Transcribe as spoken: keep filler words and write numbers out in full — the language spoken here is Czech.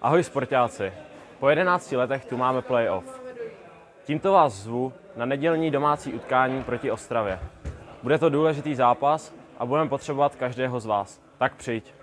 Ahoj sportáci, po jedenácti letech tu máme playoff. Tímto vás zvu na nedělní domácí utkání proti Ostravě. Bude to důležitý zápas a budeme potřebovat každého z vás, tak přijď.